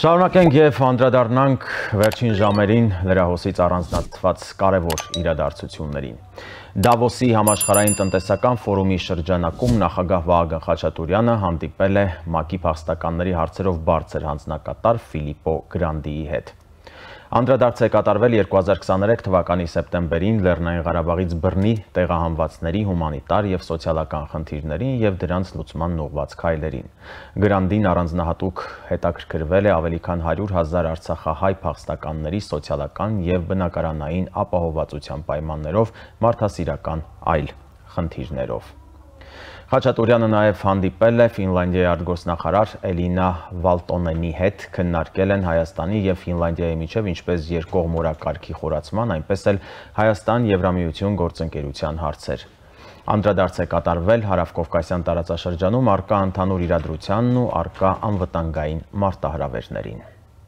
Շարունակենք եւ անդրադառնանք վերջին ժամերին լրահոսից առանձնացված կարևոր իրադարձություններին։ Դավոսի համաշխարհային տնտեսական ֆորումի շրջանակում նախագահ Վահագն Խաչատուրյանը հանդիպել է ՄԱԿ-ի փախստականների հարցերով բարձր հանձնակատար Ֆիլիպպո Գրանդիի հետ։ Անդրադարձ է կատարվել 2023 թվականի սեպտեմբերին Լեռնային Ղարաբաղից բռնի տեղահանվածների հումանիտար եւ սոցիալական խնդիրներին եւ դրանց լուծման ուղղված քայլերին։ Գրանդին առանձնահատուկ հետաքրքրվել է ավելի քան 100,000 արցախահայ փախստականների սոցիալական եւ բնակարանային ապահովվածության պայմաններով մարդասիրական այլ խնդիրներով։ Խաչատուրյանը նաև հանդիպել է Ֆինլանդիայի արտգործնախարար Էլինա Վալտոնենի հետ, քննարկել են Հայաստանի եւ Ֆինլանդիայի միջև ինչպես երկկողմ օրակարգի խորացման, այնպես էլ Հայաստան-Եվրամիություն գործընկերության հարցեր։ Անդրադարձ է կատարվել Հարավկովկասյան տարածաշրջանում առկա ընդհանուր իրադրությանն ու առկա անվտանգային մարտահրավերներին։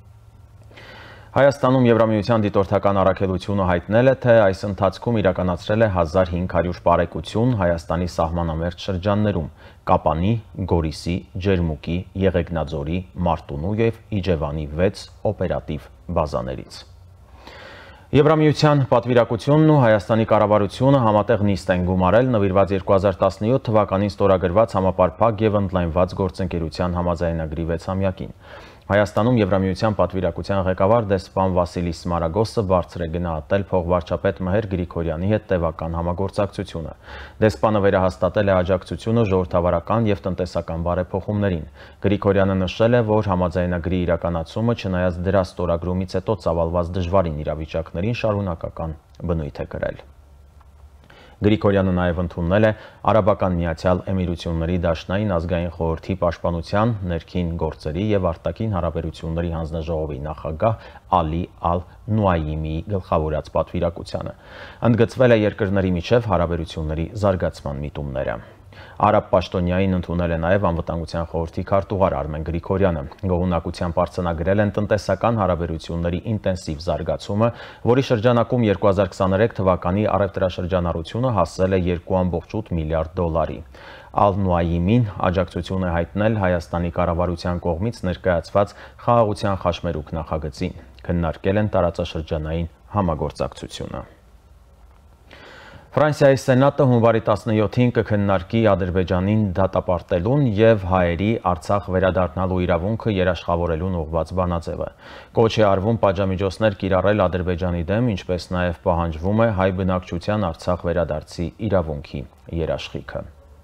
Հայաստանում Եվրամիության դիտորդական առաքելությունը հայտնել է, թե այս ընթացքում իրականացրել է 1500 բարեկություն Հայաստանի սահմանամերձ շրջաններում՝ Կապանի, Գորիսի, Ջերմուկի, Եղեգնաձորի, Մարտունու եւ Իջևանի 6 օպերատիվ բազաներից։ Եվրամիության պատվիրակությունն ու Հայաստանի կառավարությունը համատեղ նիստ են գումարել նվիրված 2017 թվականին ստորագրված համապարփակ եւ ընդլայնված գործընկերության համաձայնագրի 6-ամյակին։ Հայաստանում Եվրամիության պատվիրակության ղեկավար դեսպան Վասիլիս Սմարագոսը բարձր է գնահատել փոխվարչապետ Մհեր Գրիգորյանի հետ տևական համագործակցությունը։ Դեսպանը վերահաստատել է աջակցությունը ժողովրդավարական եւ տնտեսական բարեփոխումներին։ Գրիգորյանը նշել է, որ համաձայնագրի իրականացումը, չնայած դրա ստորագրումից հետո ծավալված դժվարին իրավիճակներին, շարունակական բնույթ է կրել։ Գրիգորյանը նաև ընդունել է Արաբական Միացյալ Էմիրությունների Դաշնային ազգային խորհրդի պաշտպանության, ներքին գործերի եւ արտաքին հարաբերությունների հանձնաժողովի նախագահ Ալի Ալ-Նուայիմիի գլխավորած պատվիրակությանը։ Ընդգծվել է երկրների միջև հարաբերությունների զարգացման միտումները։ Արաբ պաշտոնյային ընդունել է նաև անվտանգության խորհրդի քարտուղար Արմեն Գրիգորյանը։ Գոհունակությամբ արձանագրել են տնտեսական հարաբերությունների ինտենսիվ զարգացումը, որի շրջանակում 2023 թվականի առևտրաշրջանառությունը հասել է 2.8 միլիարդ դոլարի։ Ալ-Նուայիմին աջակցություն է հայտնել Հայաստանի կառավարության կողմից ներկայացված խաղաղության խաչմերուկ նախագծին։ Քննարկել են տարածաշրջանային համագործակցությունը։ Ֆրանսիայի Սենատը հունվարի 17-ին կքննարկի Ադրբեջանին դատապարտելուն եւ հայերի Արցախ վերադառնալու իրավունքը երաշխավորելուն ուղղված բանաձևը։ Կոչ է արվում պատժամիջոցներ կիրառել Ադրբեջանի դեմ, ինչպես նաեւ պահանջվում է հայ բնակչության Արցախ վերադարձի իրավունքի երաշխիքը։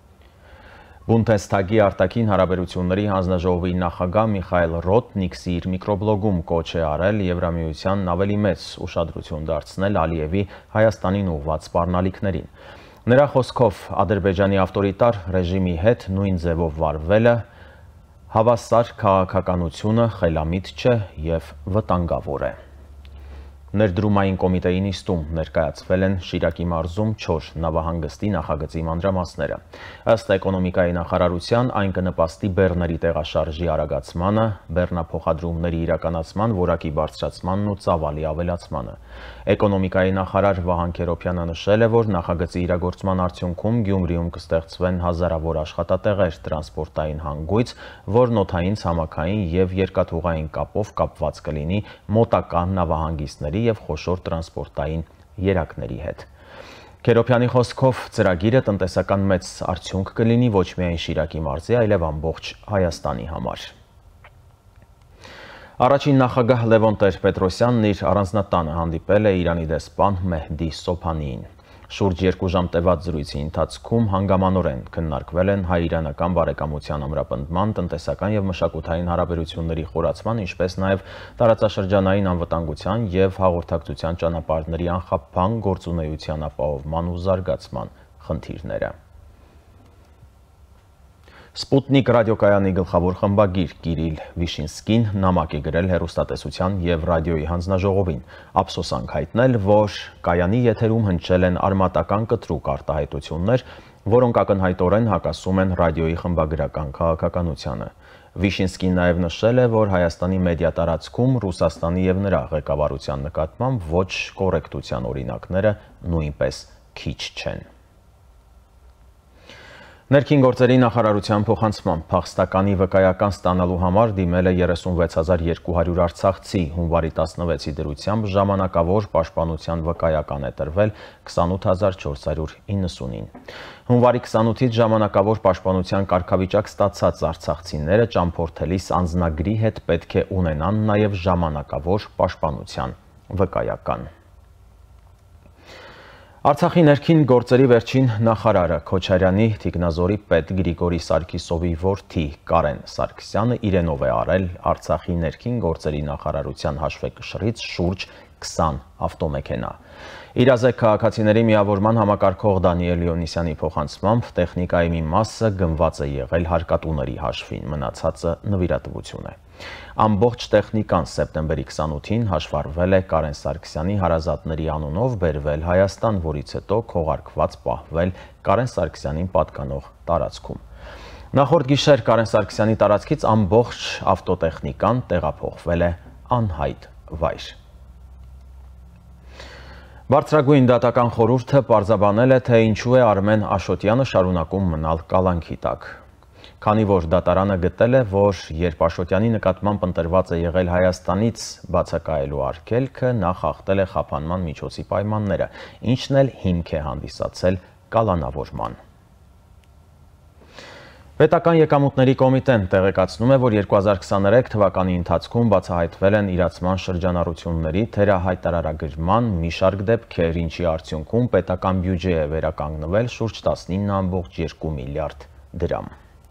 Բունդեսթագի արտաքին հարաբերությունների հանձնաժողովի նախագահ Միխայել Ռոթնիքսի իր միկրոբլոգում կոչ է արել Եվրամիությանն ավելի մեծ ուշադրություն դարձնել Ալիևի Հայաստանին ուղղված սպառնալիքներին։ Նրա խոսքով Ադրբեջանի ավտորիտար ռեժիմի հետ նույն ձևով վարվելը հավասար քաղաքականությունը խելամիտ չէ եւ վտանգավոր է։ Ներդրումային կոմիտեի նիստում ներկայացվել են Շիրակի մարզում 4 նավահանգստի նախագծի մանրամասները։ Ըստ էկոնոմիկայի նախարարության այն կնպաստի բեռների տեղաշարժի արագացմանը, բեռնափոխադրումների իրականացման որակի բարձրացմանն ու ծավալի ավելացմանը։ Էկոնոմիկայի նախարար Վահան Քերոբյանը նշել է, որ նախագծի իրագործման արդյունքում Գյումրիում կստեղծվեն հազարավոր աշխատատեղեր, տրանսպորտային հանգույց, որն օդային, ցամաքային եւ երկաթուղային կապով կապված կլինի մոտակա նավահանգիստների եւ խոշոր տրանսպորտային երակների հետ։ Քերոբյանի խոսքով ծրագիրը տնտեսական մեծ արդյունք կլինի ոչ միայն Շիրակի մարզի, այլև ամբողջ Հայաստանի համար։ Առաջին նախագահ Լևոն Տեր-Պետրոսյանն իր առանձնատանը հանդիպել է Իրանի դեսպան Մեհդի Սոփանիին։ Շուրջ 2 ժամ տևած զրույցի ընթացքում հանգամանորեն քննարկվել են հայ-իրանական բարեկամության ամրապնդման, տնտեսական եւ մշակութային հարաբերությունների խորացման, ինչպես նաեւ տարածաշրջանային անվտանգության եւ հաղորդակցության ճանապարհների անխափան գործունեության ապահովման ու զարգացման խնդիրները։ Սպուտնիկ ռադիոկայանի գլխավոր խմբագիր Կիրիլ Վիշինսկին նամակ է գրել հեռուստատեսության եւ ռադիոյի հանձնաժողովին, ափսոսանք հայտնել, որ կայանի եթերում հնչել են արմատական կտրուկ արտահայտություններ, որոնք ակնհայտորեն հակասում են ռադիոյի խմբագրական քաղաքականությանը։ Վիշինսկին նաեւ նշել է, որ Հայաստանի մեդիա տարածքում Ռուսաստանի եւ նրա ղեկավարության նկատմամբ ոչ կոռեկտության օրինակները նույնպես քիչ չեն։ Ներքին գործերի նախարարության փոխանցմամբ փախստականի վկայական ստանալու համար դիմել է 36200 արցախցի, հունվարի 16-ի դրությամբ ժամանակավոր պաշտպանության վկայական է տրվել 28490-ին։ Հունվարի 28-ից ժամանակավոր պաշտպանության կարգավիճակ ստացած արցախցիները ճամփորդելիս անձնագրի հետ պետք է ունենան նաև ժամանակավոր պաշտպանության վկայական։ Արցախի ներքին գործերի վերջին նախարարը Քոչարյանի Տիկնազորի պետ Գրիգորի Սարգիսովի որդի Կարեն Սարգսյանը իրենով է արել Արցախի ներքին գործերի նախարարության հաշվեկշռից շուրջ 20 ավտոմեքենա։ Իրազեկ քաղաքացիների միավորման համակարգող Դանիել Լիոնիսյանի փոխանցմամբ տեխնիկայի մի մասը գնված է եղել հարկատուների հաշվին, մնացածը նվիրատվություն է։ Ամբողջ տեխնիկան սեպտեմբերի 28-ին հաշվառվել է Կարեն Սարգսյանի հարազատների անունով բերվել Հայաստան, որից հետո քողարկված պահվել Կարեն Սարգսյանին պատկանող տարածքում։ Նախորդ գիշեր Կարեն Սարգսյանի տարածքից ամբողջ ավտոտեխնիկան տեղափոխվել է անհայտ վայր։ Բարձրագույն դատական խորհուրդը պարզաբանել է, թե ինչու է Արմեն Աշոտյանը շարունակում մնալ կալանքի տակ։ Քանի որ դատարանը գտել է, որ երբ Աշոտյանի նկատմամբ ընտրված է եղել Հայաստանից բացակայելու արգելքը, նա խախտել է խափանման միջոցի պայմանները, ինչն էլ հիմք է հանդիսացել կալանավորման։ Պետական եկամուտների կոմիտեն տեղեկացնում է, որ 2023 թվականի ընթացքում բացահայտվել են իրացման շրջանառությունների թերահայտարարագրման մի շարք դեպքեր, ինչի արդյունքում պետական բյուջե է վերականգնվել շուրջ 19,2 միլիարդ դրամ։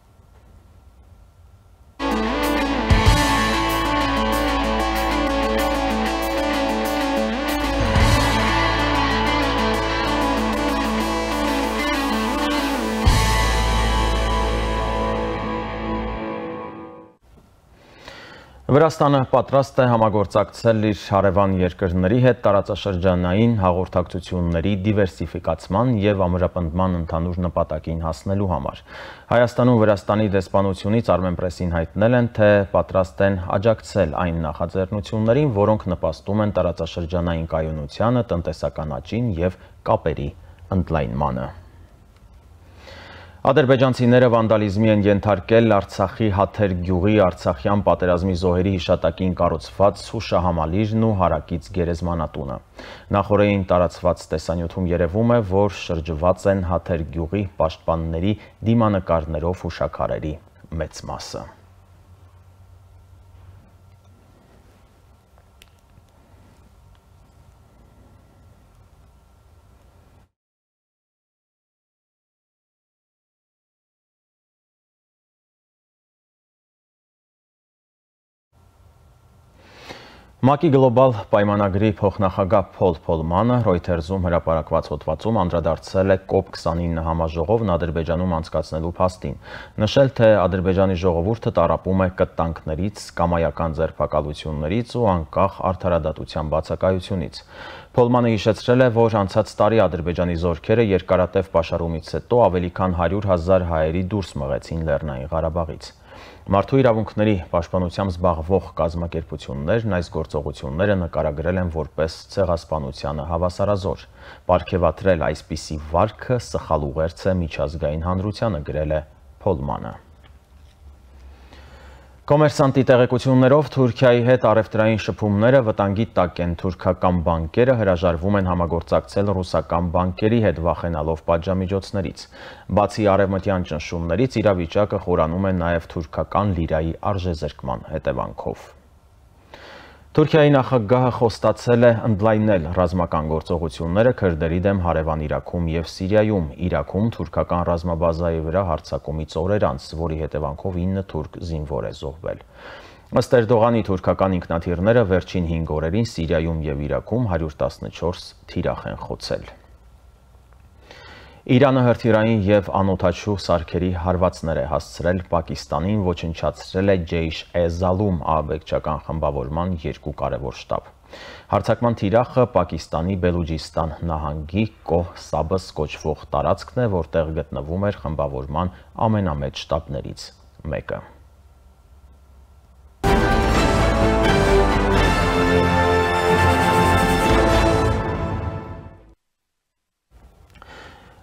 Վրաստանը պատրաստ է համագործակցել իր հարևան երկրների հետ տարածաշրջանային հաղորդակցությունների դիվերսիֆիկացման և ամրապնդման ընդհանուր նպատակին հասնելու համար։ Հայաստանում Վրաստանի դեսպանությունից Armenpress-ին հայտնել են, թե պատրաստ են աջակցել այն նախաձեռնություններին, որոնք նպաստում են տարածաշրջանային կայունությանը, տնտեսական աճին և կապերի ընդլայնմանը։ Ադրբեջանցիները վանդալիզմի են ենթարկել Արցախի Հաթեր գյուղի Արցախյան պատերազմի զոհերի հիշատակին կառուցված հուշահամալիրն ու հարակից գերեզմանատունը։ Նախօրեին տարածված տեսանյութում երևում է, որ շրջված են Հաթեր գյուղի պաշտպանների դիմանկարներով հուշաքարերի մեծ մասը։ ՄԱԿ-ի գլոբալ պայմանագրի փոխնախագահ Փոլ Փոլմանը Reuters-ում հրապարակված հոդվածում անդրադարձել է COP29 համաժողովն Ադրբեջանում անցկացնելու փաստին, նշել, թե Ադրբեջանի ժողովուրդը տառապում է կտանքներից, կամայական ձերբակալություններից ու անկախ արդարադատության բացակայությունից։ Փոլմանը հիշեցրել է, որ անցած տարի Ադրբեջանի զորքերը երկարատև պաշարումից հետո ավելի քան 100,000 հայերի դուրս մղեցին Լեռնային Ղարաբաղից։ Մարդու իրավունքների պաշտպանությամբ զբաղվող կազմակերպություններն այս գործողությունները նկարագրել են որպես ցեղասպանությանը հավասարազոր։ Պարգևատրել այսպիսի վարքը սխալ ուղերձ է միջազգային հանրությանը, գրել է Փոլմանը։ Կոմերսանտի տեղեկություններով Թուրքիայի հետ առևտրային շփումները վտանգի տակ են։ Թուրքական բանկերը հրաժարվում են համագործակցել ռուսական բանկերի հետ, վախենալով պատժամիջոցներից։ Բացի արևմտյան ճնշումներից, իրավիճակը խորանում է նաև թուրքական լիրայի արժեզրկման հետևանքով։ Թուրքիայի նախագահը խոստացել է ընդլայնել ռազմական գործողությունները քրդերի դեմ հարևան Իրաքում և Սիրիայում։ Իրաքում թուրքական ռազմաբազայի վրա հարձակումից օրեր անց, որի հետևանքով 9 թուրք զինվոր է զոհվել։ Ըստ Էրդողանի թուրքական ինքնաթիռները վերջին 5 օրերին Սիրիայում և Իրաքում 114 թիրախ են խոցել։ Իրանը հրթիռային և անօդաչու սարքերի հարվածներ է հասցրել Պակիստանին, ոչնչացրել է Ջեյշ-է-Զալում ահաբեկչական խմբավորման 2 կարևոր շտաբ։ Հարձակման թիրախը Պակիստանի Բելուջիստան նահանգի Կոհ Սաբս կոչվող տարածքն է, որտեղ գտնվում էր խմբավորման ամենամեծ շտաբներից մեկը։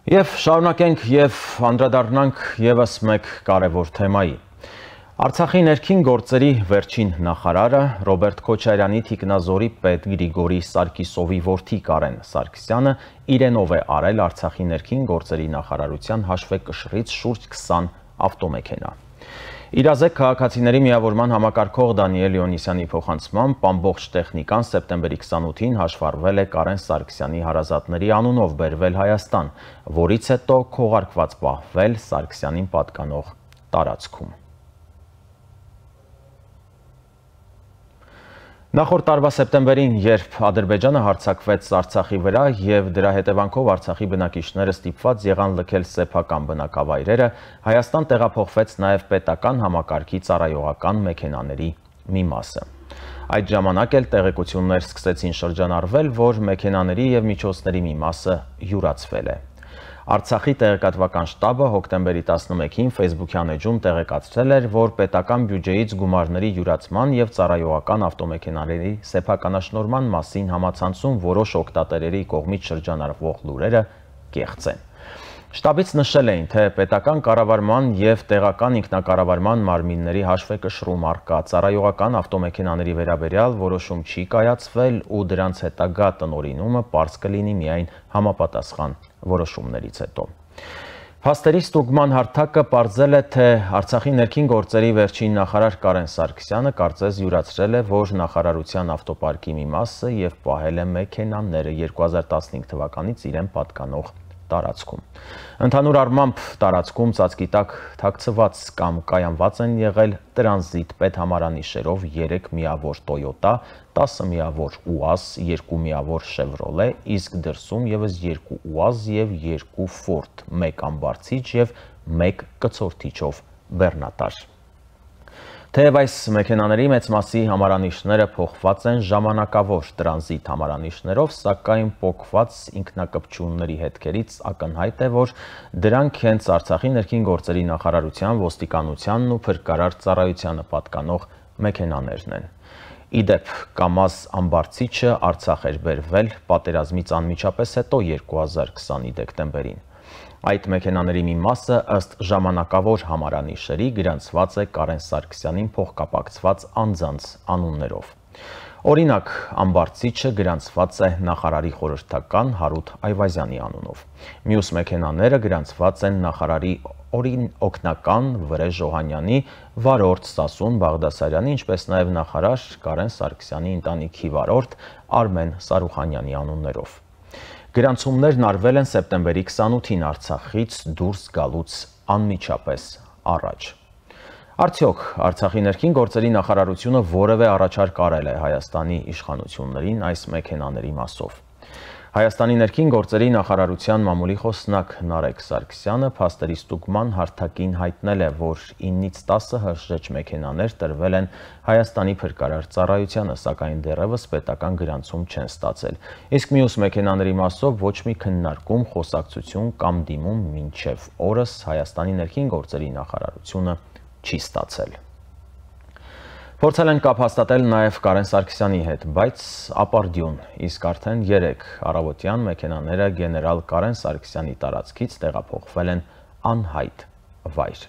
Եվ շարունակենք եւ անդրադառնանք եւս մեկ կարևոր թեմայի։ Արցախի ներքին գործերի վերջին նախարարը Ռոբերտ Քոչարյանի թիկնազորի պետ Գրիգորի Սարգիսովի որդի Կարեն Սարգսյանը իրենով է արել Արցախի ներքին գործերի նախարարության հաշվեկշռից շուրջ 20 ավտոմեքենա։ Իրազեկ քաղաքացիների միավորման համակարգող Դանիել Յոնիսյանի փոխանցմամբ ամբողջ տեխնիկան սեպտեմբերի 28-ին հաշվառվել է Կարեն Սարգսյանի հարազատների անունով բերվել Հայաստան, որից հետո քողարկված պահվել Սարգսյանին պատկանող տարածքում։ Նախորդ տարվա սեպտեմբերին, երբ Ադրբեջանը հարձակվեց Արցախի վրա եւ դրա հետևանքով Արցախի բնակիչները ստիպված եղան լքել սեփական բնակավայրերը, Հայաստան տեղափոխվեց նաեւ պետական համակարգի ծառայողական մեքենաների մի մասը։ Այդ ժամանակ էլ տեղեկություններ սկսեցին շրջանառվել, որ մեքենաների եւ միջոցների մի մասը յուրացվել է։ Արցախի տեղեկատվական շտաբը հոկտեմբերի 11-ին Facebook-յան էջում տեղեկացրել էր, որ պետական բյուջեից գումարների յուրացման եւ ծառայողական ավտոմեքենաների սեփականաշնորհման մասին համացանցում որոշ օգտատերերի կողմից շրջանառվող լուրերը կեղծ են։ Շտաբից նշել էին, թե պետական կառավարման եւ տեղական ինքնակառավարման մարմինների հաշվեկշռում առկա ծառայողական ավտոմեքենաների վերաբերյալ որոշում չի կայացվել ու դրանց հետագա տնօրինումը պարզ կլինի միայն համապատասխան որոշումներից հետո։ Փաստերի ստուգման հարթակը պարզել է, թե Արցախի ներքին գործերի վերջին նախարար Կարեն Սարգսյանը կարծես յուրացրել է, որ նախարարության ավտոպարկի մի մասը եւ պահել է մեքենաները 2015 թվականից իրեն պատկանող տարածքում։ Ընդհանուր առմամբ տարածքում ծածկի տակ թաքցված կամ կայանված են եղել տրանզիտ պետհամարանիշերով 3 միավոր Toyota, 10 միավոր UAZ, 2 միավոր Chevrolet, իսկ դրսում եւս 2 UAZ եւ 2 Ford, 1 ամբարձիչ եւ 1 կցորդիչով բեռնատար։ Թեև այս մեքենաների մեծ մասի համարանիշները փոխված են ժամանակավոր տրանզիտ համարանիշներով, սակայն փոխված ինքնակպչունների հետքերից ակնհայտ է, որ դրանք հենց Արցախի ներքին գործերի նախարարության, ոստիկանությանն ու փրկարար ծառայությանը պատկանող մեքենաներն են։ Իդեպ Կամազ ամբարձիչը Արցախ էր բերվել պատերազմից անմիջապես հետո 2020-ի դեկտեմբերին։ Այդ մեքենաների մի մասը ըստ ժամանակավոր համարանիշերի գրանցված է Կարեն Սարգսյանին փոխկապակցված անձանց անուններով։ Օրինակ, ամբարձիչը գրանցված է նախարարի խորհրդական Հարութ Այվազյանի անունով։ Մյուս մեքենաները գրանցված են նախարարի օգնական Վրեժ Օհանյանի, վարորդ Սասուն Բաղդասարյանի, ինչպես նաև նախարար Կարեն Սարգսյանի ընտանիքի վարորդ Արմեն Սարուխանյանի անուններով։ Գրանցումներն արվել են սեպտեմբերի 28-ին Արցախից դուրս գալուց անմիջապես առաջ։ Արդյոք Արցախի ներքին գործերի նախարարությունը որևէ առաջարկ արել է Հայաստանի իշխանություններին այս մեքենաների մասով։ Հայաստանի ներքին գործերի նախարարության մամուլի խոսնակ Նարեկ Սարգսյանը փաստերի ստուգման հարթակին հայտնել է, որ 9-ից 10 հրժեջ մեքենաներ տրվել են Հայաստանի փրկարար ծառայությանը, սակայն դեռևս պետական գրանցում չեն ստացել։ Իսկ մյուս մեքենաների մասով ոչ մի քննարկում, խոսակցություն կամ դիմում մինչև օրս Հայաստանի ներքին գործերի նախարարությունը չի ստացել։ Փորձել են կապ հաստատել նաև Կարեն Սարգսյանի հետ, բայց ապարդյուն, իսկ արդեն 3 առավոտյան մեքենաները գեներալ Կարեն Սարգսյանի տարածքից տեղափոխվել են անհայտ վայր։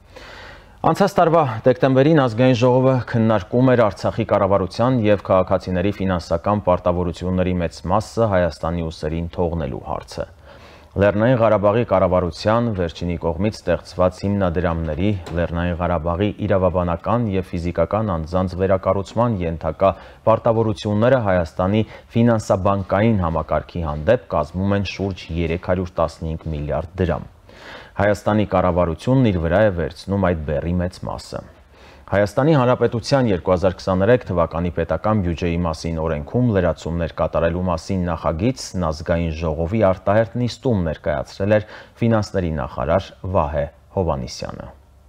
Անցած տարվա դեկտեմբերին Ազգային ժողովը քննարկում էր Արցախի կառավարության եւ քաղաքացիների ֆինանսական պարտավորությունների մեծ մասը Հայաստանի ուսերին թողնելու հարցը։ Լեռնային Ղարաբաղի կառավարության վերջինի կողմից ստեղծված հիմնադրամների, Լեռնային Ղարաբաղի իրավաբանական եւ ֆիզիկական անձանց վերակառուցման ենթակա պարտավորությունները Հայաստանի ֆինանսաբանկային համակարգի հանդեպ կազմում են շուրջ 315 միլիարդ դրամ։ Հայաստանի կառավարությունն իր վրա է վերցնում այդ բեռի մեծ մասը։ Հայաստանի Հանրապետության 2023 թվականի պետական բյուջեի մասին օրենքում լրացումներ կատարելու մասին նախագիծն Ազգային ժողովի արտահերթ նիստում ներկայացրել էր ֆինանսների նախարար Վահե Հովհաննիսյանը։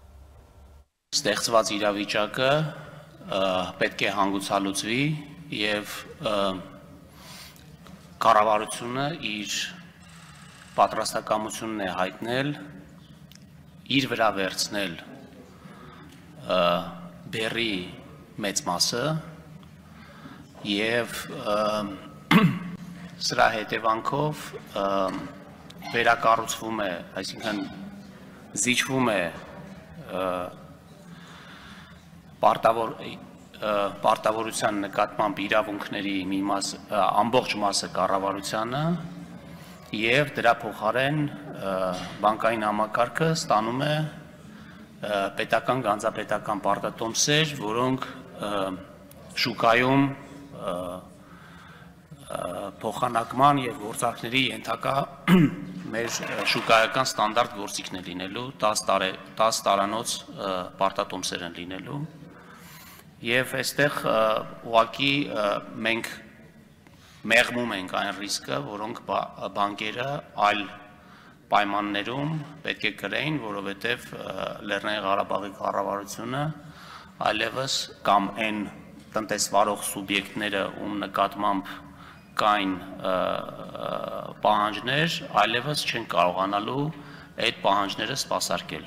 Ստեղծված իրավիճակը պետք է հանգուցալուծվի եւ կառավարությունը իր պատրաստակամությունն է հայտնել իր վրա վերցնել բեռի մեծ մասը եւ սրա հետևանքով վերակառուցվում է, այսինքն զիջվում է պարտավորության նկատմամբ իրավունքների մի ամբողջ մասը կառավարությանը եւ դրա փոխարեն բանկային համակարգը ստանում է պետական գանձապետական պարտատոմսեր, որոնք շուկայում փոխանակման եւ գործարքների ենթակա մեր շուկայական ստանդարտ գործիքն է լինելու 10 տարանոց պարտատոմսեր են լինելու եւ այստեղ ուղղակի մենք մեղմում ենք այն ռիսկը, որոնք բանկերը այլ պայմաններում պետք է կրեին, որովհետեւ Լեռնային Ղարաբաղի կառավարությունը այլևս կամ այն տնտեսվարող սուբյեկտները, ում նկատմամբ կային պահանջներ, այլևս չեն կարողանալու այդ պահանջները սպասարկել։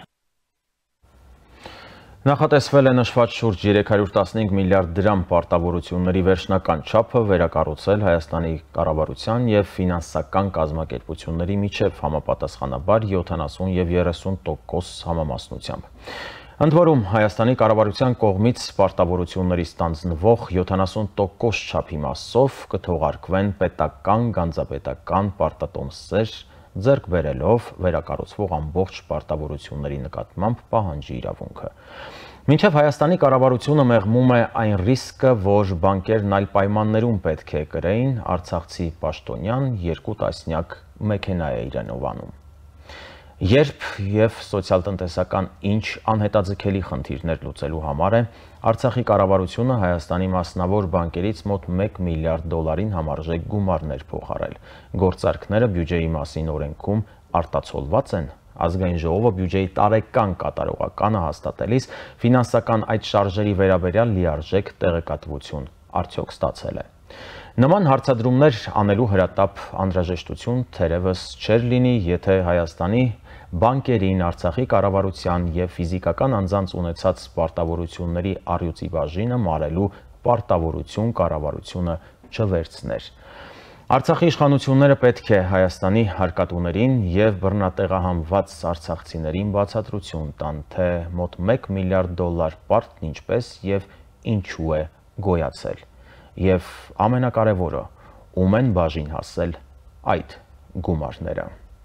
Նախատեսվել է նշված շուրջ 315 միլիարդ դրամ պարտավորությունների վերջնական չափը վերակառուցել Հայաստանի կառավարության և ֆինանսական կազմակերպությունների միջև համապատասխանաբար 70 և 30% համամասնությամբ։ Ընդ որում, Հայաստանի կառավարության կողմից պարտավորություններից ստանձնվող 70% չափի մասով կթողարկվեն պետական գանձապետական պարտատոմսեր, ձեռք բերելով վերակառուցվող ամբողջ պարտավորությունների նկատմամբ պահանջի իրավունքը։ Մինչև Հայաստանի կառավարությունը մեղմում է այն ռիսկը, որ բանկերն այլ պայմաններում պետք է կրեին, արցախցի պաշտոնյան 2 տասնյակ մեքենա է իրենով անում։ Երբ և սոցիալ-տնտեսական ինչ անհետաձգելի խնդիրներ լուծելու համար է, Արցախի կառավարությունը Հայաստանի մասնավոր բանկերից մոտ 1 միլիարդ դոլարին համարժեք գումարներ փոխարել։ Գործարքները բյուջեի մասին օրենքում արտացոլված են։ Ազգային ժողովը բյուջեի տարեկան կատարողականը հաստատելիս ֆինանսական այդ շարժերի վերաբերյալ լիարժեք տեղեկատվություն արդյոք ստացել է։ Նման հարցադրումներ անելու հրատապ անհրաժեշտություն թերևս չէր լինի, եթե Հայաստանի բանկերին Արցախի կառավարության և ֆիզիկական անձանց ունեցած պարտավորությունների առյուծի բաժինը մարելու պարտավորություն կառավարությունը չվերցներ։ Արցախի իշխանությունները պետք է Հայաստանի հարկատուներին և բռնատեղահանված արցախցիներին բացատրություն տան, թե մոտ 1 միլիարդ դոլար պարտքն ինչպես և ինչու է գոյացել։ Եվ ամենակարևորը, ում են բաժին հասել այդ գումարները։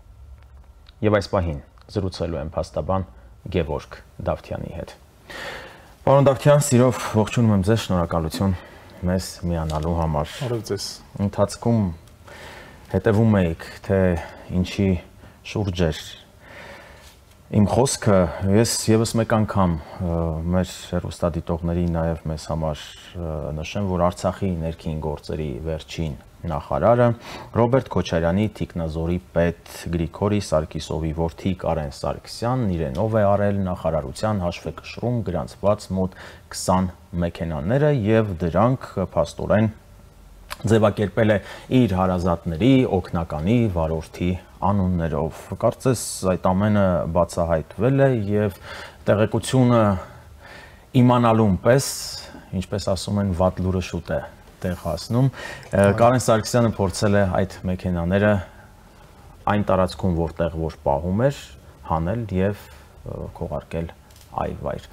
Եվ այս պահին զրուցելու եմ փաստաբան Գևորգ Դավթյանի հետ։ Պարոն Դավթյան, սիրով ողջունում եմ ձեզ, շնորհակալություն մեզ միանալու համար։ Ընթացքում հետևում էիք, թե ինչի շուրջ էր իմ խոսքը, ես ևս մեկ անգամ մեր հեռուստադիտողների նաև մեզ համար նշեմ, որ Արցախի ներքին գործերի վերջին նախարարը Ռոբերտ Քոչարյանի թիկնազորի պետ Գրիգորի Սարգիսովի որդի Կարեն Սարգսյանն իրենով է արել նախարարության հաշվեկշռում գրանցված մոտ 20 մեքենաները և դրանք փաստորեն ձևակերպել է իր հարազատների, օգնականի, վարորդի անուններով։ Կարծես այդ ամենը բացահայտվել է և տեղեկությունը իմանալուն պես, ինչպես ասում են, վատ լուրը շուտ է տեղ հասնում։ Կարեն Սարգսյանը փորձել է այդ մեքենաները այն տարածքում, որտեղ որ պահում էր, հանել և քողարկել այլ վայր։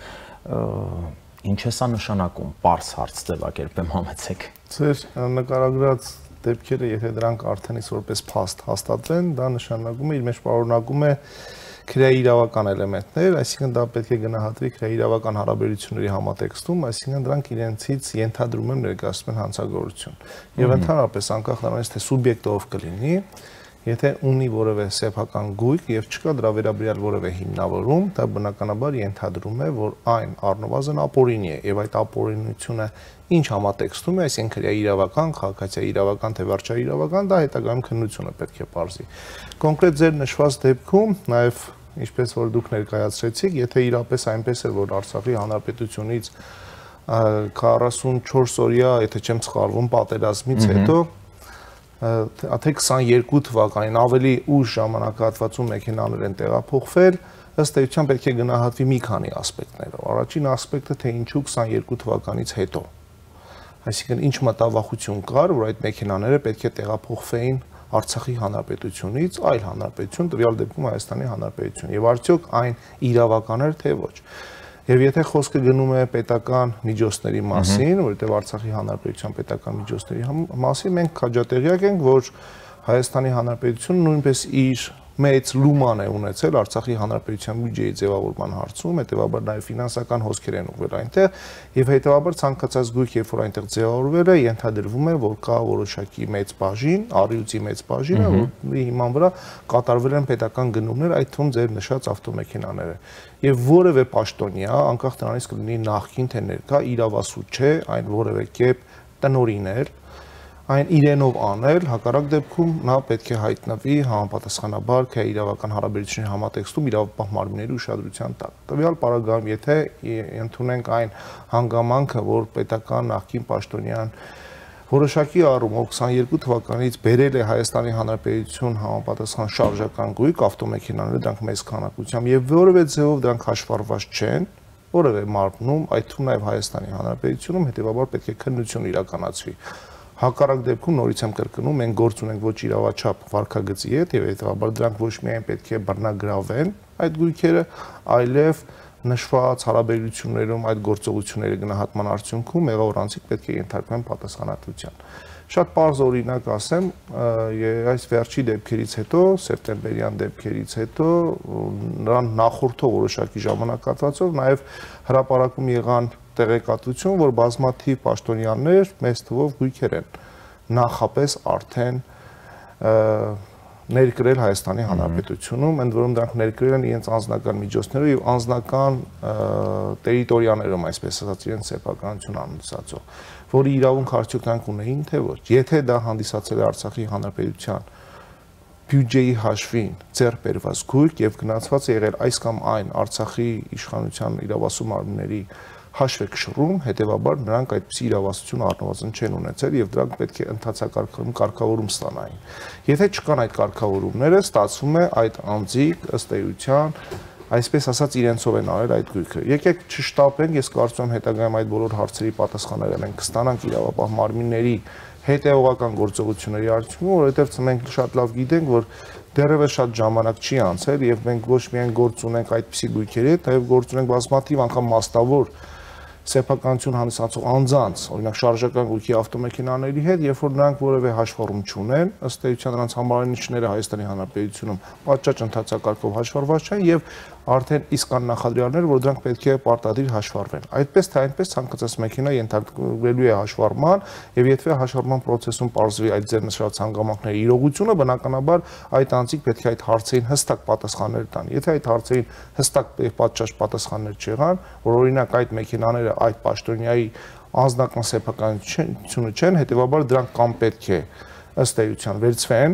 Ինչ է սա նշանակում, պարզ հարց ձևակերպեմ, համեցեք։ Ձեր նկարագրած դեպքերը, եթե դրանք արդեն իսկ որպես փաստ հաստատվեն, դա նշանակում է իր մեջ պարունակում է քրեաիրավական էլեմենտներ, այսինքն դա պետք է գնահատվի քրեաիրավական հարաբերությունների համատեքստում, այսինքն դրանք իրենցից ենթադրում են ներկայացնում են հանցագործություն։ Եվ ընդհանրապես անկախ նրանից թե սուբյեկտը ով կլինի, եթե ունի որևէ սեփական գույք եւ չկա դրա վերաբերյալ որևէ հիմնավորում, դա բնականաբար ենթադրում է, որ այն առնվազն ապօրինի է եւ այդ ապօրինությունը ինչ համատեքստում է, այսինքն քրեաիրավական, քաղաքացիաիրավական թե վարչաիրավական, դա հետագայում քննությունը պետք է պարզի։ Կոնկրետ ձեր նշված դեպքում նաեւ ինչպես որ դուք ներկայացրեցիք, եթե իրապես այնպես էր, որ Արցախի հանրապետությունից 44 օրյա, եթե չեմ սխալվում, պատերազմից հետո թե 22 թվականին ավելի ուշ ժամանակահատվածում մեքենաներ են տեղափոխվել, ըստ էության պետք է գնահատվի մի քանի ասպեկտներով։ Առաջին ասպեկտը, թե ինչու 22 թվականից հետո։ Այսինքն ինչ մտավախություն կար, որ այդ մեքենաները պետք է տեղափոխվեին Արցախի հանրապետությունից այլ հանրապետություն, տվյալ դեպքում Հայաստանի Հանրապետություն, եւ արդյոք այն իրավական էր թե ոչ։ Եվ եթե խոսքը գնում է պետական միջոցների մասին, որովհետեւ Արցախի Հանրապետության պետական միջոցների մասին, մենք քաջատեղյակ ենք, որ Հայաստանի Հանրապետությունը նույնպես իր մեծ լուման է ունեցել Արցախի Հանրապետության բյուջեի ձևավորման հարցում, հետեւաբար նաև ֆինանսական հոսքեր են ուղղվել այնտեղ, եւ հետեւաբար ցանկացած գույք, երբ որ այնտեղ ձևավորվել է, ենթադրվում է, որ կա որոշակի մեծ բաժին, առյուծի մեծ բաժին, որի հիման վրա կատարվել են պետական գնումներ, այդ թվում ձեր նշած ավտոմեքենաները։ Եվ որևէ պաշտոնյա, անկախ դրանից կլինի նախկին թե ներկա, իրավասու չէ այն որևէ կերպ տնօրինել, այն իրենով անել, հակառակ դեպքում նա պետք է հայտնվի համապատասխանաբար իրավական հարաբերությունների համատեքստում իրավապահ մարմինների ուշադրության տակ։ Տվյալ պարագայում, եթե ընդունենք այն հանգամանքը, որ պետական նախկին պաշտոնյան որոշակի առումով 22 թվականից բերել է Հայաստանի Հանրապետություն համապատասխան շարժական գույք, ավտոմեքենաները, դրանք մեծ քանակությամբ եւ որևէ ձևով դրանք հաշվառված չեն, որևէ մարմնում, այդ թվում նաեւ Հայաստանի Հանրապետությունում, հետեւաբար պետք է քննություն իրականացվի։ Հակառակ դեպքում նորից եմ կրկնում, մենք գործ ունենք ոչ իրավաչափ վարքագծի հետ եւ հետեւաբար դրանք ոչ միայն պետք է բռնագրավեն այդ գույքերը, այլև նշված հարաբերություններում այդ գործողությունների գնահատման արդյունքում մեղավորանցիկ պետք է ենթարկվեն պատասխանատվության։ Շատ պարզ օրինակ ասեմ, այս վերջի դեպքերից հետո, սեպտեմբերյան դեպքերից հետո, նրան նախորդող որոշակի ժամանակահատվածով նաև հրապարակում եղան տեղեկատվություն, որ բազմաթիվ պաշտոնյաներ մեծ թվով գույքեր են նախապես արդեն ներկրել Հայաստանի Հանրապետությունում, ընդ որում դրանք ներկրել են իրենց անձնական միջոցներով եւ անձնական տերիտորիաներում, այսպես ասած, իրենց սեփականություն հանդիսացող, որի իրավունք արդյոք դրանք ունեին, թե ոչ։ Եթե դա հանդիսացել է Արցախի Հանրապետության բյուջեի հաշվին ձեռք բերված գույք եւ գնացված է եղել այս կամ այն Արցախի իշխանության իրավասու մարմինների հաշվ է քշռում, հետեւաբար նրանք այդպիսի իրավասություն առնվազն չեն ունեցել եւ դրանք պետք է ընդհանրակարգում կարգավորում ստանային։ Եթե չկան այդ կարգավորումները, ստացվում է այդ անձիկ ըստ էության, այսպես ասած, իրենցով են արել այդ գույքը։ Եկեք չշտապենք, ես կարծում եմ հետագայում այդ բոլոր հարցերի պատասխանները մենք կստանանք իրավապահ մարմինների հետեւողական գործողությունների արդյունքում, որովհետեւ մենք շատ լավ գիտենք, որ դեռևս շատ ժամանակ չի անցել եւ մենք ոչ միայն գործ ունենք այդպիսի գույքերի հետ, այլև գործ ունենք բազմաթիվ անգամ մասնավոր սեփականություն հանդիսացող անձանց, օրինակ շարժական գույքի ավտոմեքենաների հետ, երբ որ նրանք որևէ հաշվառում չունեն, ըստ էության նրանց համարանիշները Հայաստանի Հանրապետությունում պատշաճ ընդհանրակարգով հաշվառված չեն եւ արդեն իսկ կան նախադրյալներ, որ դրանք պետք է պարտադիր հաշվառվեն։ Այդպես թե այնպես ցանկացած մեքենա ենթարկվելու է հաշվառման եւ եթե հաշվառման process-ում պարզվի այդ ձեր նշած հանգամանքների իրողությունը, բնականաբար այդ անձիկ պետք է այդ հարցերին հստակ պատասխաններ տան։ Եթե այդ հարցերին հստակ պատշաճ պատասխաններ չեղան, որ օրինակ այդ մեքենաները այդ պաշտոնյայի անձնական սեփականությունը չեն, հետեւաբար դրանք կամ պետք է ըստ էության վերցվեն,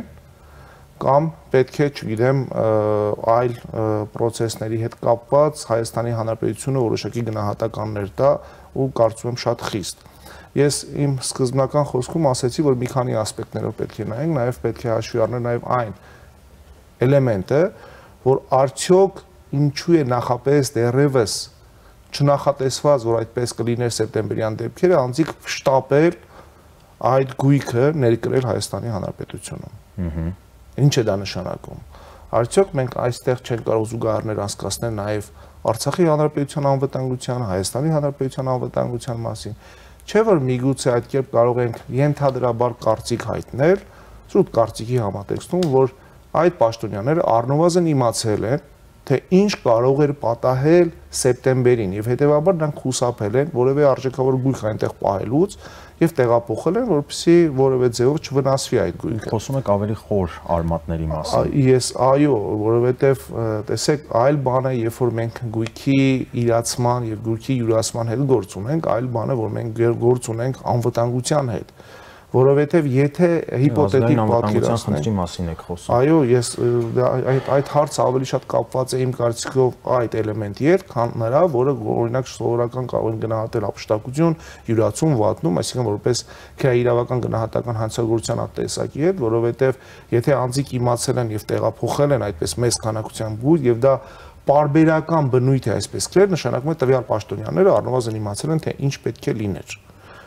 կամ պետք է, չգիտեմ, այլ process-ների հետ կապված Հայաստանի Հանրապետությունը որոշակի գնահատականներ տա ու կարծում եմ շատ խիստ։ Ես իմ սկզբնական խոսքում ասեցի, որ մի քանի ասպեկտներով պետք է նայենք, նաև պետք է հաշվի առնել նաև այն էլեմենտը, որ արդյոք ինչու է նախապես դեռևս չնախատեսված, որ այդպես կլիներ սեպտեմբերյան դեպքերը, անձիկ շտապել այդ գույքը ներկրել Հայաստանի Հանրապետությունում։ Ինչ է դա նշանակում։ Արդյոք մենք այստեղ չենք կարող զուգահեռներ անցկացնել նաև Արցախի Հանրապետության անվտանգության, Հայաստանի Հանրապետության անվտանգության մասին, չէ՞ որ միգուցե այդ կերպ կարող ենք ենթադրաբար կարծիք հայտնել, զուտ կարծիքի համատեքստում, որ այդ պաշտոնյաները առնվազն իմացել են, թե ինչ կարող էր պատահել սեպտեմբերին եւ հետեւաբար նրանք խուսափել են որևէ արժեքավոր գույք այնտեղ պահելուց եւ տեղափոխել են, որպեսզի որևէ ձևով չվնասվի այդ գույքը։ Խոսում եք ավելի խոր արմատների մասին։ Ես այո, որովհետեւ տեսեք, այլ բան է, երբ որ մենք գույքի իրացման եւ գույքի յուրացման հետ գործ ունենք, այլ բան է, որ մենք գործ ունենք անվտանգության հետ։ Որովհետև եթե հիպոթետիկ պատկերացնենք խնդրի մասին եք խոսում։ Այո, ես այդ հարցը ավելի շատ կապված է իմ կարծիքով այդ էլեմենտի հետ, քան նրա, որը օրինակ սովորական կարող են գնահատել ապշտակություն, յուրացում, վատնում, այսինքն որպես քրեիրավական գնահատական հանցագործության ատեսակի հետ, որովհետև եթե անձիկ իմացել են եւ տեղափոխել են այդպես մեծ քանակությամբ բույր եւ դա պարբերական բնույթ է այսպես գրել, նշանակում է տվյալ պաշտոնյաները առնվազն իմացել են թե ինչ պետք է լիներ։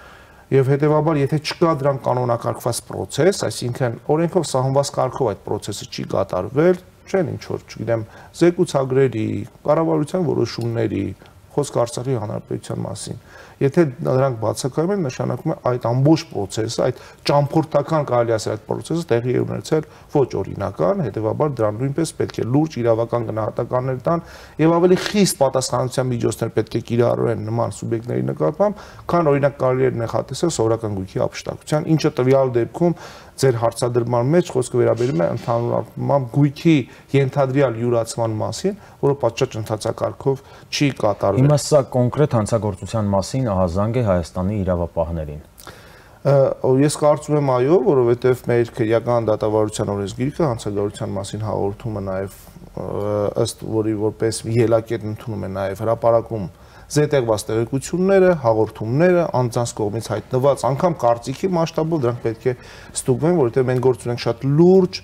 Եվ հետեւաբար, եթե չկա դրան կանոնակարգված process, այսինքն օրենքով սահմանված կարգով այդ process-ը չի կատարվել, չեն ինչ որ, չգիտեմ, զեկուցագրերի, կառավարության որոշումների, խոսքը Արցախի հանրապետության մասին։ Եթե դրանք բացակայում են, նշանակում է այդ ամբողջ process-ը, այդ ճամփորդական կարելի ասել այդ process-ը տեղի է ունեցել ոչ օրինական, հետեւաբար դրան նույնպես պետք է լուրջ իրավական գնահատականներ տան եւ ավելի խիստ պատասխանատվության միջոցներ պետք է կիրառեն նման սուբյեկտների նկատմամբ, քան օրինակ կարելի է նախատեսել սովորական գույքի ապշտակության, ինչը տվյալ դեպքում ձեր հարցադրման մեջ խոսքը վերաբերում է ընդհանուր առմամբ գույքի ենթադրյալ յուրացման մասին, որը պատշաճ ընթացակարգով չի կատարվել։ Հիմա սա կոնկրետ հանցագործության մասին ահազանգ է Հայաստանի իրավապահներին։ Ես կարծում եմ այո, որովհետև մեր քրեական դատավարության օրենսգիրքը հանցագործության մասին հաղորդումը նաև ըստ որի որպես ելակետ ընդունում է նաև հրապարակում զետեղված տեղեկությունները, հաղորդումները, անձանց կողմից հայտնված, անգամ կարծիքի մասշտաբով դրանք պետք է ստուգվեն, որովհետև մենք գործ ունենք շատ լուրջ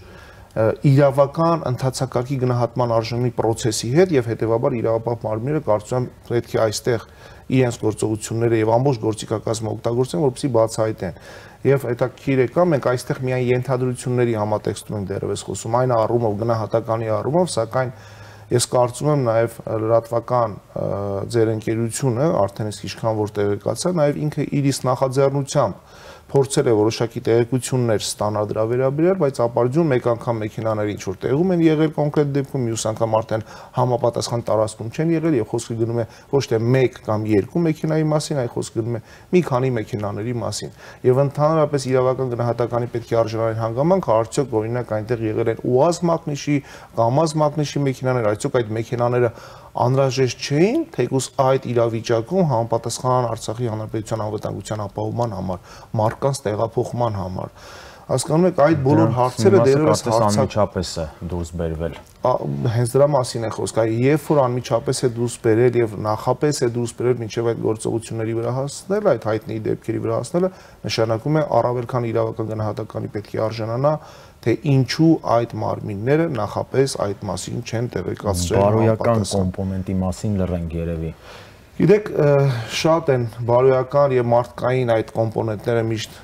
իրավական ընթացակարգի գնահատման արժանի process-ի հետ եւ հետեւաբար իրավապահ մարմինները կարծում եմ պետք է այստեղ իրենց գործողությունները եւ ամբողջ գործիքակազմը օգտագործեն, որպեսզի բացահայտեն։ Եվ հետաքրքիր է կա, մենք այստեղ միայն ենթադրությունների համատեքստում ենք դեռևս խոսում, այն առումով գնահատականի առումով, սակայն ես կարծում եմ նաև լրատվական ձեր ընկերությունը արդեն իսկ ինչքան որ տեղեկացա, նաև ինքը իր իսկ նախաձեռնությամբ փորձել է որոշակի տեղեկություններ ստանալ դրա վերաբերյալ, բայց ապարդյուն մեկ անգամ մեքենաները ինչ որ տեղում են եղել կոնկրետ դեպքում, մյուս անգամ արդեն համապատասխան տարածքում չեն եղել եւ խոսքը գնում է ոչ թե 1 կամ 2 մեքենայի մասին, այլ խոսքը գնում է մի քանի մեքենաների մասին։ Եվ ընդհանրապես իրավական գնահատականի պետք է արժանանան հանգամանք, արդյոք օրինակ այնտեղ եղել են ՈՒԱԶ մակնիշի, ԿԱՄԱԶ մակնիշի մեքենաներ, այսօք այդ մեքենաները անհրաժեշտ չէին, թեկուզ այդ իրավիճակում համապատասխան Արցախի հանրապետության անվտանգության ապահովման համար, մարդկանց տեղափոխման համար։ Հասկանում եք, այդ բոլոր հարցերը դերևս անմիջապես է դուրս բերվել։ Հենց դրա մասին է խոսքը, երբ որ անմիջապես է դուրս բերել եւ նախապես է դուրս բերել մինչեւ այդ գործողությունների վրա հասնել, այդ հայտնի դեպքերի վրա հասնելը, նշանակում է առավել քան իրավական գնահատականի պետք է արժանանա, թե ինչու այդ մարմինները նախապես այդ մասին չեն տեղեկացրել։ Բարոյական կոմպոնենտի մասին լռենք երևի։ Գիտեք, շատ են բարոյական եւ մարդկային այդ կոմպոնենտները միշտ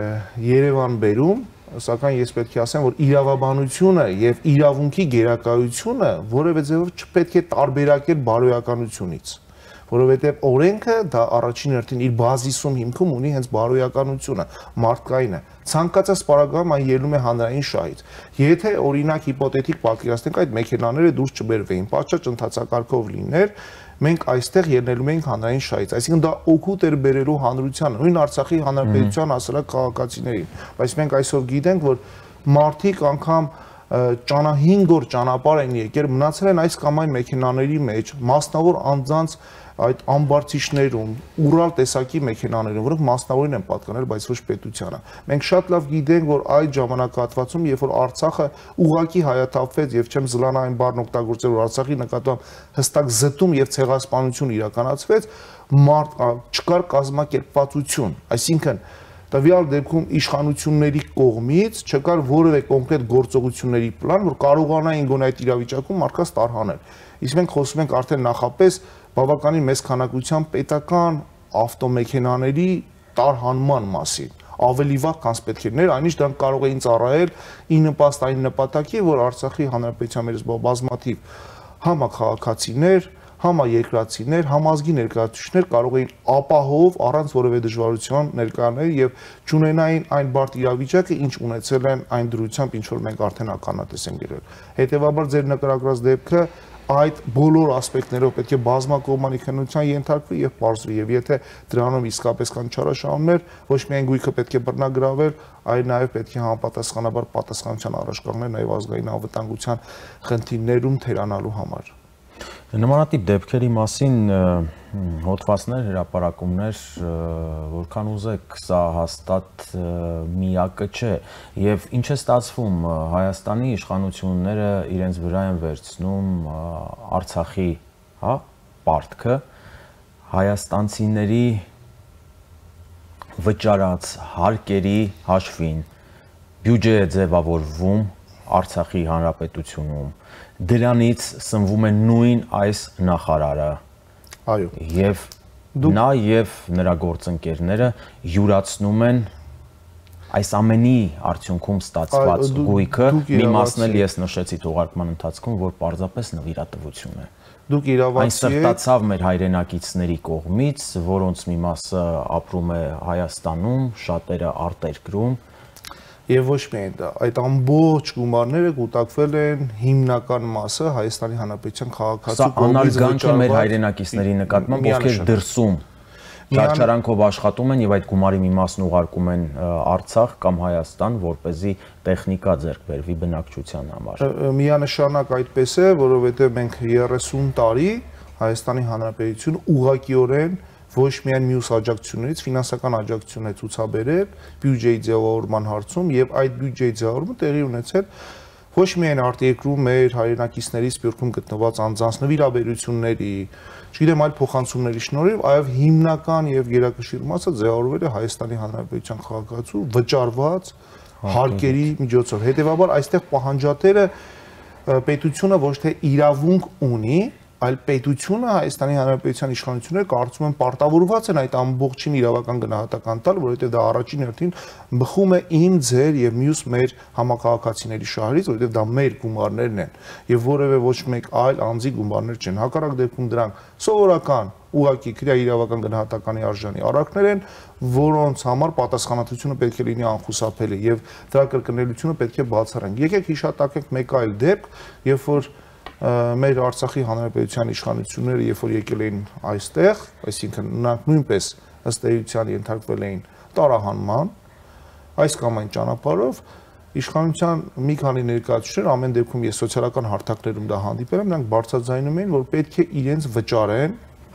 Երևան բերում, սակայն ես պետք է ասեմ, որ իրավաբանությունը եւ իրավունքի գերակայությունը որևէ ձեւով չպետք է տարբերակել բարոյականությունից, որովհետեւ օրենքը դա առաջին հերթին իր բազիսում հիմքում ունի հենց բարոյականությունը, մարդկայինը։ Ցանկացած պարագայում այն ելնում է հանրային շահից։ Եթե օրինակ հիպոթետիկ պատկերացնենք այդ մեքենաները դուրս չբերվեին, պատշաճ ընթացակարգով լիներ, մենք այստեղ ելնելու ենք հանրային շահից, այսինքն դա օգուտ էր բերելու հանրությանը, նույն Արցախի հանրապետության հասարակ քաղաքացիներին, բայց մենք այսօր գիտենք, որ մարդիկ անգամ 5 օր ճանապարհ են եկել, մնացել են այս կամ այն մեքենաների մեջ, մասնավոր անձանց այդ ամբարձիչներում, ուրալ տեսակի մեքենաներում, որոնք մասնավորին են պատկանել, բայց ոչ պետությանը։ Մենք շատ լավ գիտենք, որ այդ ժամանակահատվածում, երբ որ Արցախը ուղղակի հայաթափվեց եւ չեմ զլանա այն բառն օգտագործել, որ Արցախի նկատմամբ հստակ զտում եւ ցեղասպանություն իրականացվեց, չկար կազմակերպվածություն, այսինքն տվյալ դեպքում իշխանությունների կողմից չկար որևէ կոնկրետ գործողությունների պլան, որ կարողանային գոնե այդ իրավիճակում մարդկանց տարհանել։ Իսկ մենք խոսում ենք արդեն նախապես բավականին մեծ քանակությամբ պետական ավտոմեքենաների տարհանման մասին, ավելի վաղ քան պետք է ներ, այնինչ դրանք կարող էին ծառայել ի նպաստ այն նպատակի, որ Արցախի հանրապետության մեր բազմաթիվ համաքաղաքացիներ, համաերկրացիներ, համազգի ներկայացուցիչներ կարող էին ապահով առանց որևէ դժվարության ներկայանալ եւ ճունենային այն բարդ իրավիճակը, ինչ ունեցել են այն դրությամբ, ինչ որ մենք արդեն ականատես ենք եղել։ Հետևաբար ձեր նկարագրած դեպքը այդ բոլոր ասպեկտներով պետք է բազմակողմանի քննության ենթարկվի եւ բարձրի եւ եթե դրանում իսկապես կան չարաշահումներ, ոչ միայն գույքը պետք է բռնագրավել, այլ նաեւ պետք է համապատասխանաբար պատասխանատվության առաջ կանգնել նաեւ ազգային անվտանգության խնդիրներում թերանալու համար։ Նմանատիպ դեպքերի մասին հոդվածներ, հրապարակումներ, որքան ուզեք, սա հաստատ միակը չէ, եւ ինչ է ստացվում, Հայաստանի իշխանությունները իրենց վրա են վերցնում Արցախի, պարտքը, հայաստանցիների վճարած հարկերի հաշվին բյուջե է ձևավորվում Արցախի հանրապետությունում, դրանից սնվում է նույն այս նախարարը։ Այո։ Եվ նա եւ նրա գործընկերները յուրացնում են այս ամենի արդյունքում ստացված գույքը, մի մասն էլ ես նշեցի թողարկման ընթացքում, որ պարզապես նվիրատվություն է։ Դուք իրավացի եք։ Այն սրտացավ մեր հայրենակիցների կողմից, որոնց մի մասը ապրում է Հայաստանում, շատերը արտերկրում։ Եվ ոչ միայն դա, այդ ամբողջ գումարները կուտակվել են հիմնական մասը Հայաստանի Հանրապետության քաղաքացու կողմից վճարված մեր հայրենակիցների նկատմամբ, ովքեր դրսում ճարճարանքով աշխատում են եւ այդ գումարի մի մասն ուղարկում են Արցախ կամ Հայաստան, որպեսզի տեխնիկա ձեռք բերվի բնակչության համար։ Միանշանակ այդպես է, որովհետեւ մենք 30 տարի Հայաստանի Հանրապետություն ուղղակիորեն ոչ միայն մյուս աջակցություններից ֆինանսական աջակցություն է ցուցաբերել բյուջեի ձևավորման հարցում եւ այդ բյուջեի ձևավորումը տեղի ունեցել ոչ միայն արտերկրում մեր հայրենակիցների սփյուռքում գտնված անձանց նվիրաբերությունների, չգիտեմ այլ փոխանցումների շնորհիվ, այլ հիմնական եւ գերակշիռ մասը ձևավորվել է Հայաստանի Հանրապետության քաղաքացու վճարված հարկերի միջոցով։ Հետևաբար այստեղ պահանջատերը պետությունը ոչ թե իրավունք ունի, այլ պետությունը Հայաստանի Հանրապետության իշխանությունները կարծում են պարտավորված են այդ ամբողջին իրավական գնահատական տալ, որովհետև դա առաջին հերթին բխում է իմ, ձեր եւ մյուս մեր համակարգացիների շահերից, որովհետև դա մեր գումարներն են եւ որևէ ոչ մեկ այլ անձի գումարներ չեն։ Հակառակ դեպքում դրանք սովորական ուղղակի իրավական գնահատականի արժանի արարքներ են, որոնց համար պատասխանատվությունը պետք է լինի անխուսափելի եւ դրա կրկնելիությունը պետք է բացառենք։ Եկեք հիշատակենք մեկ այլ դեպք, երբ որ մեր Արցախի Հանրապետության իշխանությունները, երբ որ եկել էին այստեղ, այսինքն նրանք նույնպես ըստ էության ենթարկվել էին տարահանման, այս կամ այն ճանապարհով իշխանության մի քանի ներկայացուցիչներ, ամեն դեպքում ես սոցիալական հարթակներում դա հանդիպել եմ, նրանք բարձրաձայնում էին, որ պետք է իրենց վճարեն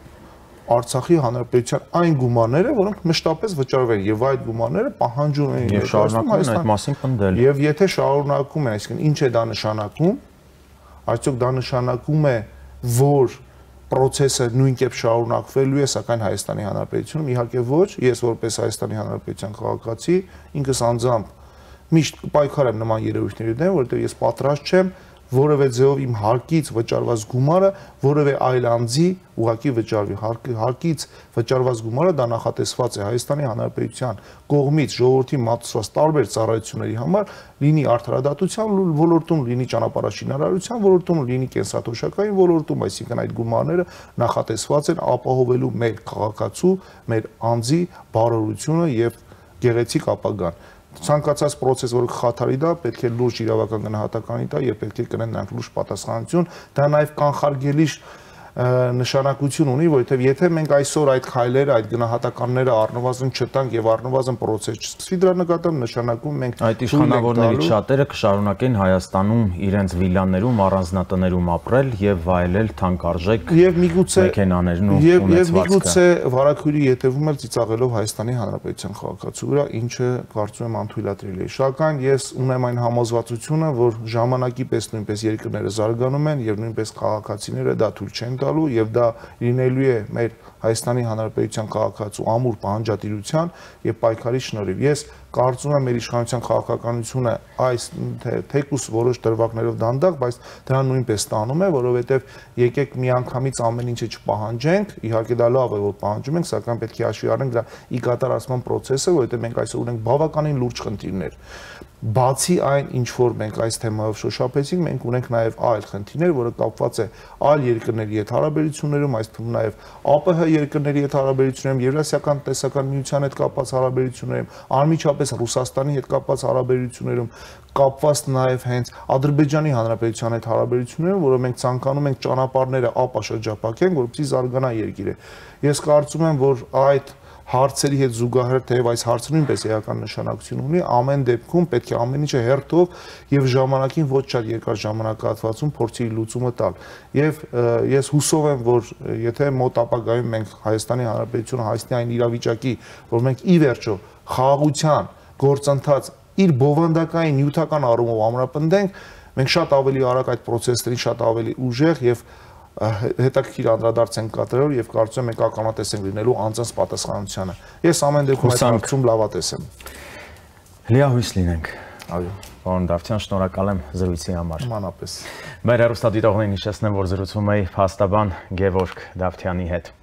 Արցախի Հանրապետության այն գումարները, որոնք մշտապես վճարվեն եւ այդ գումարները պահանջում են եւ շարունակում են այդ մասին պնդել։ Եվ եթե շարունակում են, այսինքն ինչ է դա նշանակում, արդյոք դա նշանակում է, որ process-ը նույն կերպ շարունակվելու է, սակայն Հայաստանի Հանրապետությունում իհարկե ոչ, ես որպես Հայաստանի Հանրապետության քաղաքացի ինքս անձամբ միշտ պայքար եմ նման երևույթների դեմ, որովհետեւ ես պատրաստ չեմ որևէ ձևով իմ հարկից վճարված գումարը որևէ այլ անձի ուղղակի վճարվի, հարկից վճարված գումարը դա նախատեսված է Հայաստանի Հանրապետության կողմից ժողովրդի մատուցված տարբեր ծառայությունների համար, լինի արդարադատության ոլորտում, լինի ճանապարհաշինարարության ոլորտում, լինի կենսաթոշակային ոլորտում, այսինքն այդ գումարները նախատեսված են ապահովելու մեր քաղաքացու, մեր անձի բարօրությունը եւ գեղեցիկ ապագան։ Ցանկացած process, որը խաթարի դա, պետք է լուրջ իրավական գնահատականի տա եւ պետք է կրեն նրանք լուրջ պատասխանատվություն, դա նաեւ կանխարգելի նշանակություն ունի, որովհետեւ եթե մենք այսօր այդ քայլերը, այդ գնահատականները առնվազն չտանք եւ առնվազն process չսկսվի դրա նկատմամբ, նշանակում մենք այդ իշխանավորներից շատերը կշարունակեն Հայաստանում իրենց վիլաներում, առանձնատներում ապրել եւ վայելել թանկարժեք մեքենաներն ու ունեցվածքը։ Եվ միգուցե վարակույրի ետևում էլ ծիծաղելով Հայաստանի Հանրապետության քաղաքացու վրա, ինչը կարծում եմ անթույլատրելի է։ Սակայն ես ունեմ այն համոզվածությունը, որ ժամանակի պես նույնպես երկրները զարգանում են եւ նույնպես քաղաքացիները դա թույլ չեն տալու եւ դա լինելու է մեր Հայաստանի Հանրապետության քաղաքացու ամուր պահանջատիրության եւ պայքարի շնորհիվ։ Ես կարծում եմ մեր իշխանության քաղաքականությունը այս թեկուս որոշ դրվագներով դանդաղ, բայց դրան նույնպես տանում է, որովհետեւ եկեք միանգամից ամեն ինչը չպահանջենք, իհարկե դա լավ է որ պահանջում ենք, սակայն պետք է հաշվի առնենք դրա ի կատարածման process-ը, որովհետեւ մենք այսօր ունենք բավականին լուրջ խնդիրներ։ Բացի այն, ինչ որ մենք այս թեմայով շոշափեցինք, մենք ունենք նաև այլ խնդիրներ, որը կապված է այլ երկրների հետ հարաբերություններում, այս թվում նաև ԱՊՀ երկրների հետ հարաբերություններում, Եվրասիական տնտեսական միության հետ կապված հարաբերություններում, անմիջապես Ռուսաստանի հետ կապված հարաբերություններում, կապված նաև հենց Ադրբեջանի Հանրապետության հետ հարաբերություններում, որը մենք ցանկանում ենք ճանապարհները ապաշրջապակենք, որպեսզի զարգանա երկիրը։ Ես կարծում եմ, որ այդ հարցերի հետ զուգահեռ թեև այս հարցը նույնպես էական նշանակություն ունի, ամեն դեպքում պետք է ամեն ինչը հերթով եւ ժամանակին ոչ շատ երկար ժամանակահատվածում փորձի լուծումը տալ։ Եվ ես հուսով եմ, որ եթե մոտ ապագայում մենք Հայաստանի Հանրապետությունը հասնի այն իրավիճակի, որ մենք ի վերջո խաղաղության գործընթաց իր բովանդակային նյութական առումով ամրապնդենք, մենք շատ ավելի արագ այդ process-ներին շատ ավելի ուժեղ եւ հետաքրքիր անդրադարձ են կատարել եւ կարծում եմ մենք ականատես ենք լինելու անձանց պատասխանատվությանը։ Ես ամեն դեպքում այդ հարցում լավատես եմ։ Լիահույս լինենք։ Այո։ Պարոն Դավթյան, շնորհակալ եմ զրույցի համար։ Նմանապես։ Մեր հեռուստադիտողներին հիշեցնեմ, որ զրուցում էի փաստաբան Գևորգ Դավթյանի հետ։